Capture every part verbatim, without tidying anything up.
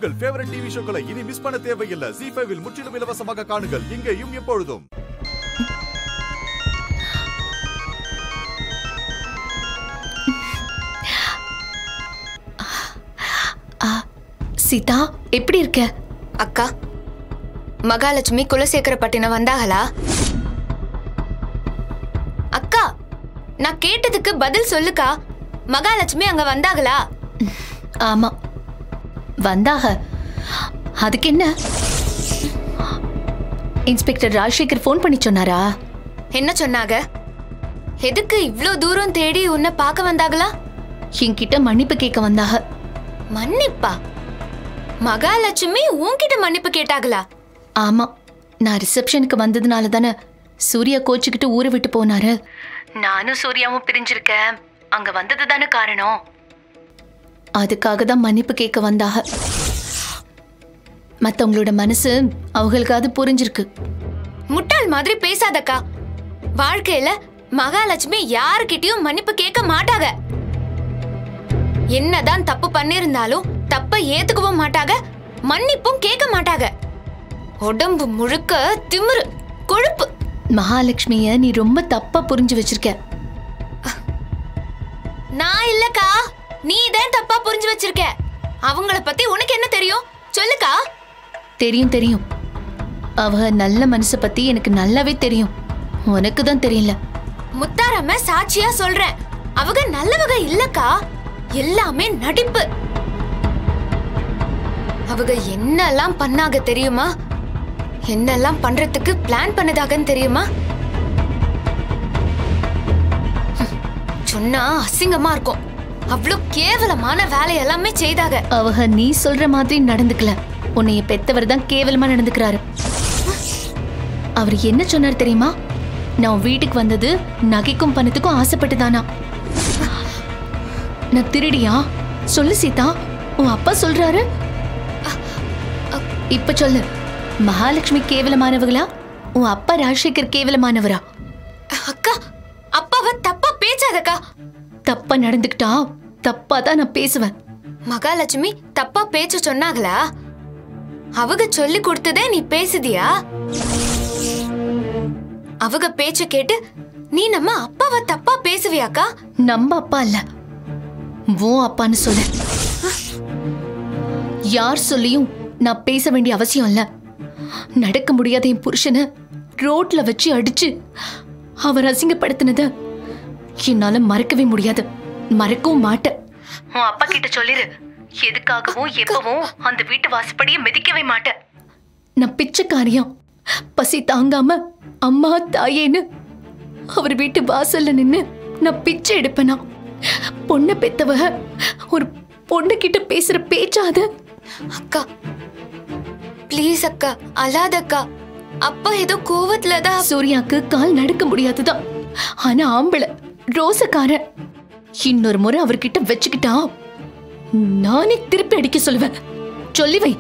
உங்கள் favourite TV ஷோக்களை இனி miss பண்ண தேவையில்லை. ஜீ ஃபைவ் இல் முற்றிலும் இலவசமாக காணுங்கள். இங்கேயும் எப்பொழுதும். சீதா, எப்படி இருக்க? அக்கா, மகாலட்சுமி குலசேகரப்பட்டினம் வந்தாங்களா? அக்கா, நான் கேட்டதுக்கு பதில் சொல்லுக்கா. மகாலட்சுமி அங்க வந்தாங்களா? ஆமா, வந்தாக. அதுக்கு என்ன? இன்ஸ்பெக்டர் ராஜசேகர் போன் பண்ணி சொன்னாரா? என்ன சொன்னாங்க? எதுக்கு இவ்ளோ தூரம் தேடி உன்னை பார்க்க வந்தாங்களா? என்கிட்ட மன்னிப்பு கேட்க வந்தாக. மன்னிப்பா? மகாலட்சுமி உன்கிட்ட மன்னிப்பு கேட்டாங்களா? ஆமா, நான் ரிசப்ஷனுக்கு வந்ததுனால தானே சூர்யா கோச்சுக்கிட்டு ஊரை விட்டு போனாரு. நானும் சூர்யாவும் பிரிஞ்சிருக்கேன், அங்க வந்தது தானே காரணம். அதுக்காக தான் மன்னிப்பு கேட்க வந்தாக. மத்தவங்களோட மனசு அவங்களுக்காவது புரிஞ்சிருக்கு. முட்டாள் மாதிரி பேசாதக்கா. வாழ்க்கையில மகாலட்சுமி யாருக்கிட்டையும் மன்னிப்பு கேட்க மாட்டாங்க. என்னதான் தப்பு பண்ணிருந்தாலும் தப்ப ஏத்துக்கவும் மாட்டாங்க, மன்னிப்பும் கேட்க மாட்டாங்க. உடம்பு முழுக்க திமிரு, கொழுப்பு. மகாலட்சுமிய நீ ரொம்ப தப்பா புரிஞ்சு வச்சிருக்க. நான் இல்லக்கா, நீ தான் தப்பா புரிஞ்சு வச்சிருக்க. அவங்கள பத்தி உனக்கு என்ன தெரியும் சொல்லுக்கா. தெரியும் தெரியும், அவ நல்ல மனச பத்தி எனக்கு நல்லாவே தெரியும். உனக்கு தான் தெரியல. முத்தாராம சாட்சியா சொல்றேன், அவங்க நல்லவங்க இல்லக்கா, எல்லாமே நடிப்பு. அவங்க என்னெல்லாம் பண்ணாங்க தெரியுமா? என்னெல்லாம் பண்றதுக்கு பிளான் பண்ணதாகன்னு தெரியுமா? சொன்னா அசிங்கமா இருக்கும். அவ்வளவு கேவலமான வேலை எல்லாமே செய்தாங்க. அவங்க நீ சொல்ற மாதிரி நடந்துக்கல. உன்னைய பெத்தவர் தான் கேவலமா நடந்துக்கிறாரு. அவர் என்ன சொன்னார் தெரியுமா? நான் வீட்டுக்கு வந்தது நகைக்கும் பணத்துக்கும் ஆசைப்பட்டுதானா? நான் திருடியா? சொல்லு சீதா, உன் அப்பா சொல்றாரு. இப்ப சொல்லு, மகாலட்சுமி கேவலமானவங்களா, உன் அப்பா ராஜசேகர் கேவலமானவரா? அக்கா, அப்பாவை தப்பா பேசாதக்கா. தப்பா நடந்துக்கிட்டா தப்பா தான் நான் பேசுவேன். மகாலட்சுமி தப்பா பேச்ச சொன்னாங்களா? அவங்க சொல்லி கொடுத்ததே நீ பேசுதியா? அவங்க பேச்ச கேட்டு நீ நம்ம அப்பாவை தப்பா பேசுவியாக்கா? நம்ம அப்பா இல்ல, உன் அப்பான்னு சொல்ல. யார் சொல்லியும் நான் பேச வேண்டிய அவசியம் இல்ல. நடக்க முடியாத என் புருஷனை ரோட்ல வச்சு அடிச்சு அவர் அசிங்கப்படுத்தினத என்னால மறக்கவே முடியாது, மறக்கவும் மாட்டேன். உன் அப்பா கிட்ட சொல்லிரு, எதுக்காகவும் எப்பவும் அந்த வீட்டு வாசப்படியை மிதிக்கவே மாட்டேன். நான் பிச்சைக்காரியம், பசி தாங்காம அம்மா தாயேன்னு அவர் வீட்டு வாசல்ல நின்னு நான் பிச்சை எடுப்பேனா? பொண்ணை பெத்தவ ஒரு பொண்ணு கிட்ட பேசுற பேச்சாத? அக்கா ப்ளீஸ் அக்கா, அழாதக்கா. அப்பா ஏதோ கோவத்துலதான். சூர்யாக்கு கால் நடக்க முடியாதுதான், ஆனா ஆம்பளை ரோசக்காரன். இன்னொரு முறை அவர்கிட்ட வச்சுக்கிட்டா நானே திருப்பி அடிக்க சொல்லுவேன். சொல்லி வை.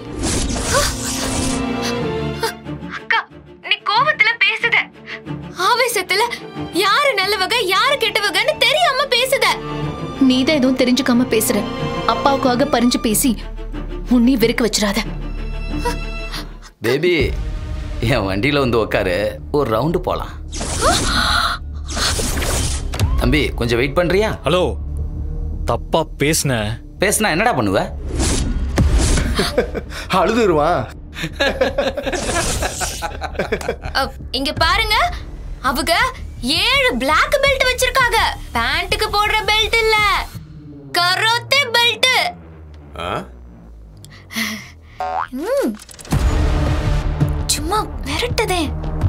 அக்கா, நீ கோவத்துல பேசுத, ஆவேசத்துல யாரு நல்லவங்க யாரு கெட்டவங்கன்னு தெரியாம பேசுத. நீதான் எதுவும் தெரிஞ்சுக்காம பேசுற. அப்பாவுக்காக பறிஞ்சு பேசி உன்னை வெறுக்க வச்சிடாத. பேபி, என் வண்டியில வந்து உட்காரு, ஒரு ரவுண்டு போலாம். தம்பி, கொஞ்சம் வெயிட் பண்றியா? ஹலோ, தப்பா பேசுன. பேசுனா என்னடா பண்ணுவ? அழுதுருவா. இங்க பாருங்க, அவங்க ஏழு பிளாக் பெல்ட் வச்சிருக்காங்க. பேண்ட்டுக்கு போடுற பெல்ட் இல்ல, கரோத்தே பெல்ட். சும்மா மிரட்டதே.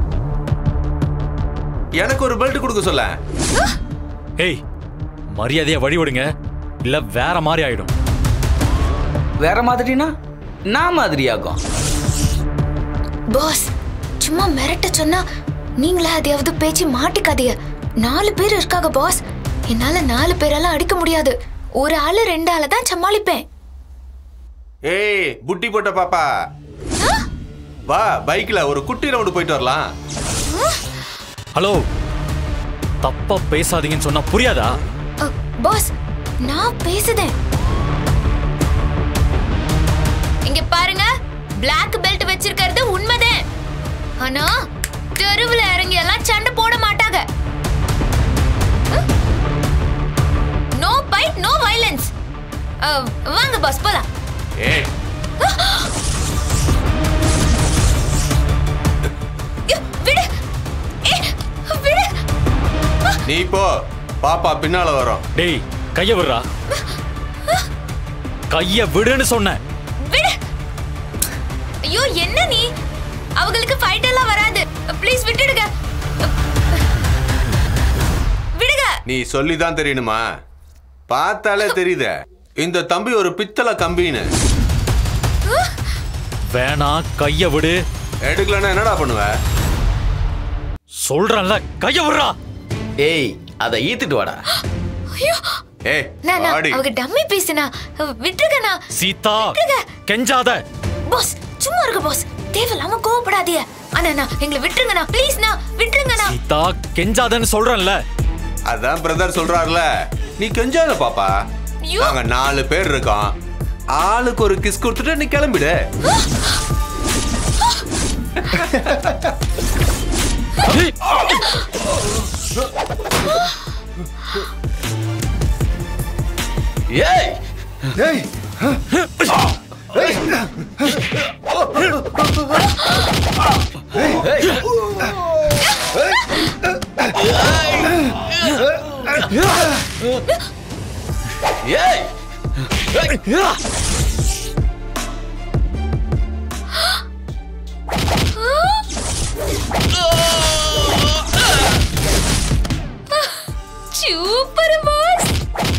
எனக்கு ஒரு பெல்ட் கொடுக்க சொல்ல. ஏய், மரியாதையா வழி விடுங்க, இல்ல வேற மாதிரி ஆயிடும். வேற மாதிரினா நான் மாதிரியாகும். பாஸ், சும்மா மிரட்ட சொன்னா நீங்களா அதையாவது பேச்சு மாட்டிக்காதீங்க. நாலு பேர் இருக்காங்க பாஸ், என்னால நாலு பேரெல்லாம் அடிக்க முடியாது. ஒரு ஆளு ரெண்டு ஆளை தான் சமாளிப்பேன். ஏய் புட்டி போட்ட பாப்பா, வா பைக்ல ஒரு குட்டி ரவுண்டு போயிட்டு வரலாம். ஹலோ, தப்பா பேசாதீங்கன்னு சொன்னா புரியாதா? பாஸ், நான் பேசுதேன். இங்க பிளாக் பெல்ட் வச்சிருக்கிறது உண்மைதான். ஆனா தெருவுல இறங்கி எல்லாம் சண்டை போட மாட்டாங்க. No fight, no violence. வாங்க பாஸ் போலாம். ஏய் விடு. ஏய் விடு. நீ போ, பாப்பா பின்னால வரோம். டேய் கைய விடுறா. கைய விடுன்னு சொன்ன. விடு. ஐயோ என்ன நீ? அவங்களுக்கு ஃபைட் எல்லாம் வராது. ப்ளீஸ் விட்டுடுங்க. விடுங்க. நீ சொல்லிதான் தெரியணுமா? பார்த்தாலே தெரியுதே இந்த தம்பி ஒரு பித்தளை கம்பின்னு. வேணா கைய விடு. எடுக்கலன்னா என்னடா பண்ணுவ? சொல்றேன்ல கைய விடுறா. ஏய் அதை ஈத்துட்டு வாடா. ஐயோ ஏய் நானா ஆடி. அவங்க டம்மி பீஸ்னா விட்டுருங்கண்ணா. சீதா கெஞ்சாத. பாஸ் சும்மா இருங்க பாஸ். தேவையில்லாம கோவப்படாதீங்க. அண்ணா எங்களை விட்டுருங்கண்ணா ப்ளீஸ்ண்ணா விட்டுருங்கண்ணா. சீதா கெஞ்சாதன்னு சொல்றேன்ல. அதான் பிரதர் சொல்றாருல, நீ கெஞ்சாத பாப்பா. ஐயோ. நாங்க நாலு பேர் இருக்கோம். ஆளுக்கு ஒரு கிஸ் கொடுத்துட்டு நீ கிளம்பிடு. ஏய் ஏய் ஏய் சூப்பர் பாஸ்.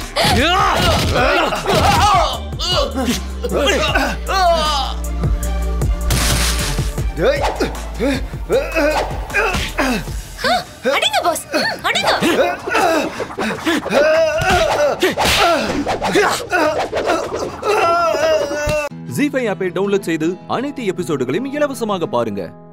அடிங்க பாஸ் அடிங்க. ஜீ ஃபைவ் ஆப்பை டவுன்லோட் செய்து அனைத்து எபிசோடுகளையும் இலவசமாக பாருங்க.